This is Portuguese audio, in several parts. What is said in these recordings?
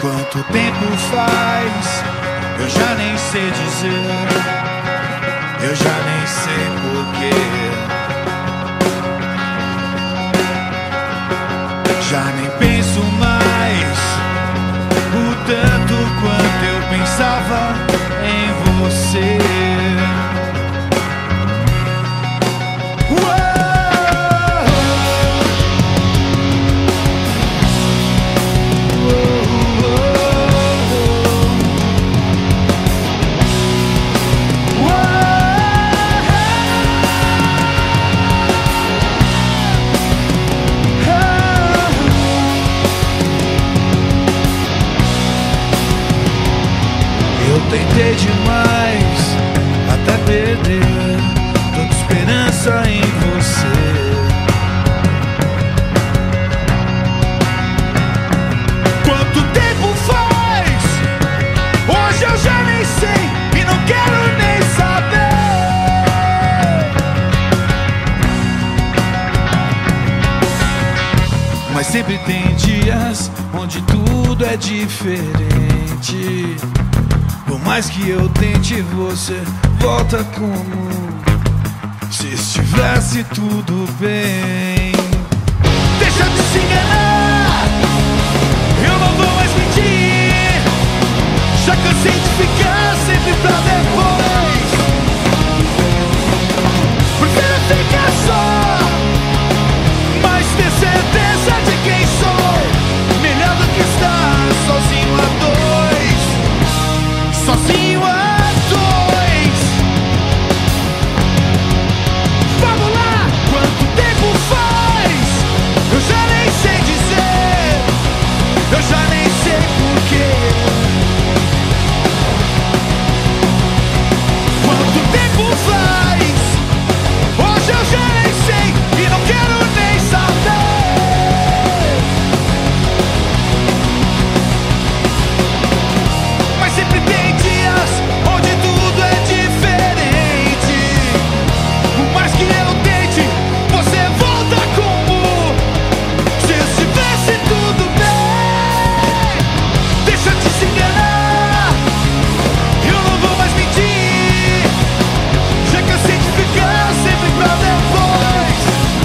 Quanto tempo faz, eu já nem sei dizer, eu já nem sei porquê. Já nem penso mais o tanto quanto eu pensava em você. Tentei demais até perder toda esperança em você. Quanto tempo faz? Hoje eu já nem sei e não quero nem saber. Mas sempre tem dias onde tudo é diferente. Por mais que eu tente, você volta como se estivesse tudo bem. Deixa de se enganar, eu não vou mais mentir. Já cansei de ficar sempre pra depois. Prefiro ficar só, mas ter certeza de quem sou. Melhor do que estar sozinho a dois. Sozinho a dois. Vamos lá! Quanto tempo faz? Eu já nem sei dizer. Eu já nem sei porquê. Quanto tempo faz? Hoje eu já nem sei e não quero nem saber. Mas sempre tem onde tudo é diferente. Por mais que eu tente, você volta como se estivesse tudo bem. Deixa de se enganar, eu não vou mais mentir. Já cansei de ficar sempre pra depois.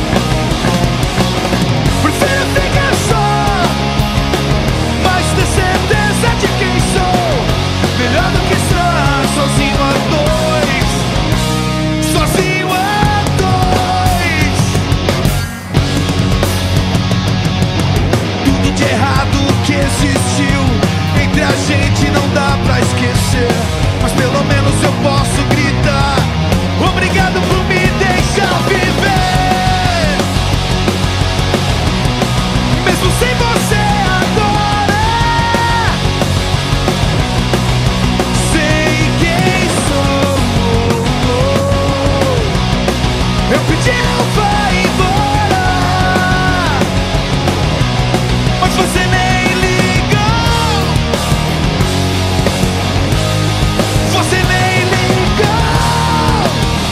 Prefiro ficar só, mas ter certeza de quem sou. Melhor do que estar sozinho a dois. Sozinho a dois. Tudo de errado que existiu entre a gente não dá pra esquecer. Mas pelo menos eu posso gritar: obrigado por me deixar viver. Mesmo sem você agora. Eu pedi, não vai embora, mas você nem ligou. Você nem ligou.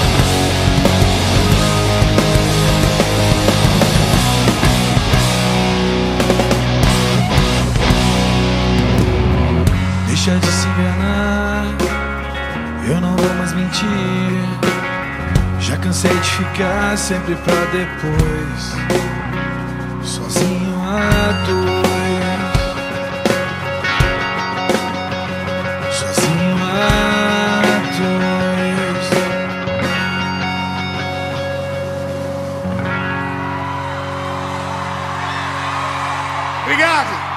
Deixa de se enganar, eu não vou mais mentir. Já cansei de ficar sempre pra depois. Sozinho a dois. Sozinho a dois. Obrigado.